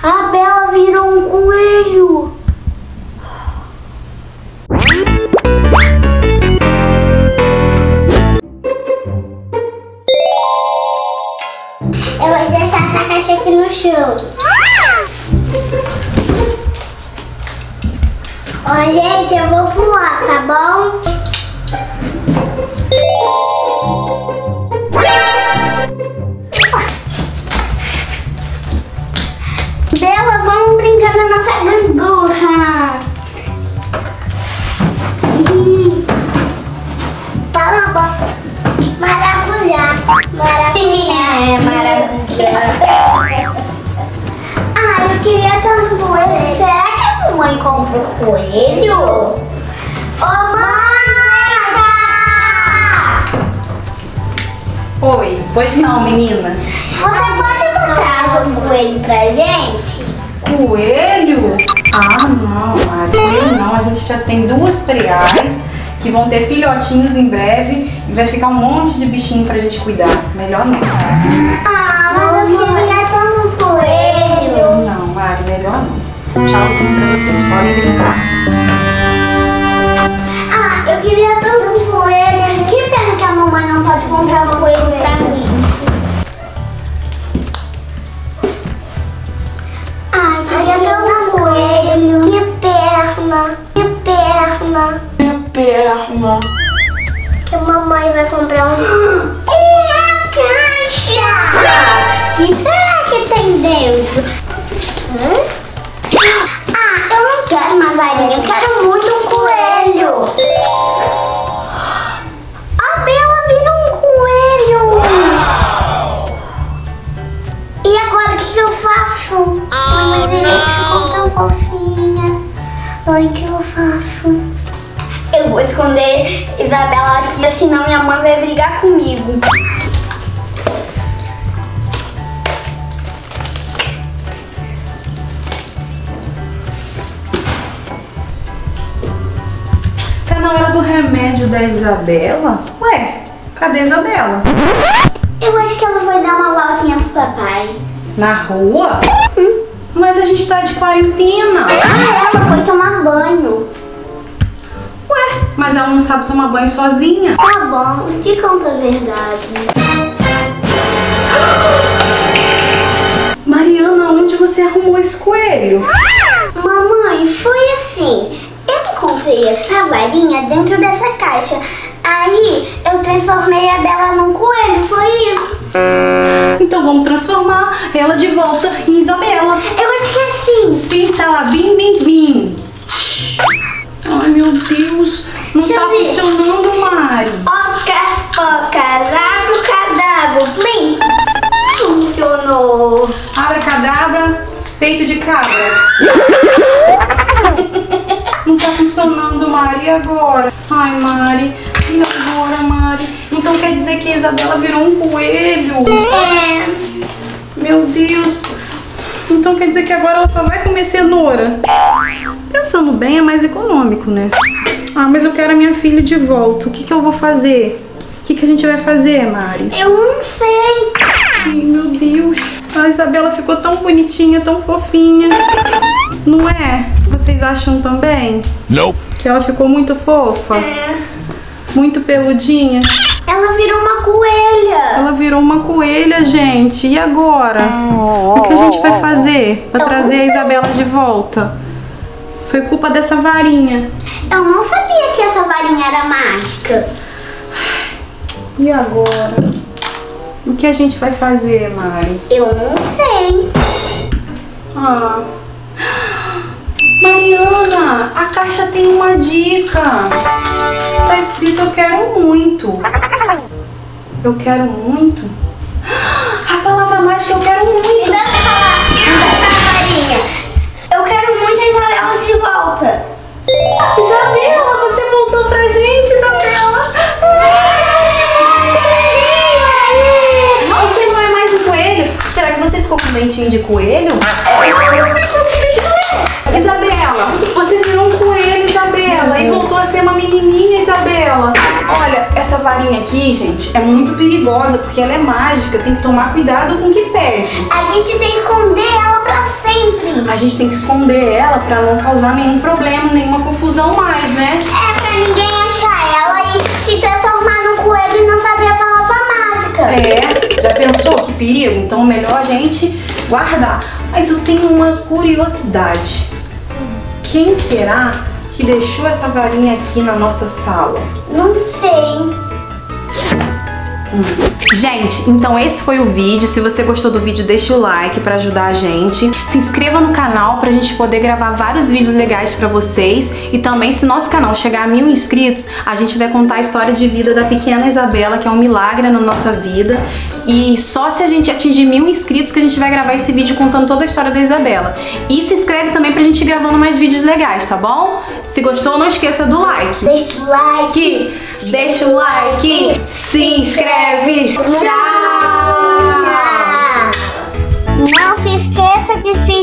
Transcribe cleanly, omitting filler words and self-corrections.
A Bela virou um coelho. Eu vou deixar essa caixa aqui no chão. Ó, gente, eu vou voar, tá bom? Bela, vamos brincar na nossa gangorra. Tá na boca. Maracujá. Maracujá. É, maracujá. Ah, eu queria tanto coelho. Será que a mamãe comprou coelho? Ô, mãe! Oi, pois não, meninas. Você pode comprar um coelho pra gente? Coelho? Ah, não, Mari, coelho não. A gente já tem 2 preais que vão ter filhotinhos em breve e vai ficar um monte de bichinho pra gente cuidar. Melhor não. Ah, mas eu queria tanto coelho. Não, Mari, melhor não. Tchauzinho pra vocês, podem brincar. Ah, eu queria tanto coelho. Que pena que a mamãe não pode comprar um coelho pra mim. Ai, queria tanto coelho. Que perna. Que perna. Minha perna. Que a mamãe vai comprar uma caixa. O que será que tem dentro? Ah, eu não quero uma varinha, eu quero muito um coelho. A Bela virou um coelho. E agora o que eu faço? Mas ele ficou tão fofinha. Ai, o que eu faço? Eu vou esconder Isabela aqui, senão minha mãe vai brigar comigo. Tá na hora do remédio da Isabela? Ué, cadê a Isabela? Eu acho que ela foi dar uma voltinha pro papai. Na rua? Mas a gente tá de quarentena. Ah, ela foi tomar banho. Ué, mas ela não sabe tomar banho sozinha. Tá bom, te conta a verdade. Mariana, onde você arrumou esse coelho? Mamãe, foi assim. Eu encontrei essa varinha dentro dessa caixa. Aí eu transformei a Bela num coelho, foi isso. Então vamos transformar ela de volta em Isabela. Eu esqueci. Sim, salabim, bim, bim. Ai, meu Deus. Não Deixa tá eu ver. funcionando, Mari. Ocas, pocas, abracadabra, plim. Funcionou. Abracadabra, peito de cabra. Não tá funcionando, Mari. E agora? Ai, Mari. E agora, Mari? Então quer dizer que a Isabela virou um coelho? É. Meu Deus. Então quer dizer que agora ela só vai comer cenoura? Pensando bem, é mais econômico, né? Ah, mas eu quero a minha filha de volta. O que eu vou fazer? O que a gente vai fazer, Mari? Eu não sei. Ai, meu Deus. A Isabela ficou tão bonitinha, tão fofinha. Não é? Vocês acham também? Não. Que ela ficou muito fofa? É. Muito peludinha? Ela virou uma coelha. Ela virou uma coelha, gente. E agora? O que a gente vai fazer pra trazer a Isabela de volta? Foi culpa dessa varinha. Eu não sabia que essa varinha era mágica. E agora? O que a gente vai fazer, Mari? Eu não sei. Ah. Mariana, a caixa tem uma dica. Tá escrito eu quero muito. Eu quero muito. A palavra mágica eu quero muito. Ainda tá a varinha. Eu quero muito a Isabela de volta. Isabela, você voltou pra gente, Isabela. Você não é mais um coelho? Será que você ficou com dentinho de coelho? Isabela, você virou um coelho, Isabela, e voltou a ser uma menininha, Isabela. Olha, essa varinha aqui, gente, é muito perigosa, porque ela é mágica, tem que tomar cuidado com o que pede. A gente tem que esconder ela pra sempre. a gente tem que esconder ela pra não causar nenhum problema, nenhuma confusão mais, né? É, pra ninguém achar ela e se transformar num coelho e não saber a palavra mágica. É, já pensou que perigo? Então melhor a gente guardar. Mas eu tenho uma curiosidade. Quem será que deixou essa varinha aqui na nossa sala? Não sei. Gente, então esse foi o vídeo. Se você gostou do vídeo, deixa o like pra ajudar a gente. Se inscreva no canal pra gente poder gravar vários vídeos legais pra vocês. E também, se nosso canal chegar a 1000 inscritos, a gente vai contar a história de vida da pequena Isabela, que é um milagre na nossa vida. E só se a gente atingir 1000 inscritos que a gente vai gravar esse vídeo contando toda a história da Isabela. E se inscreve também pra gente ir gravando mais vídeos legais, tá bom? Se gostou, não esqueça do like. Deixa o like. Deixa o like. Se inscreve. Tchau. Não se esqueça de se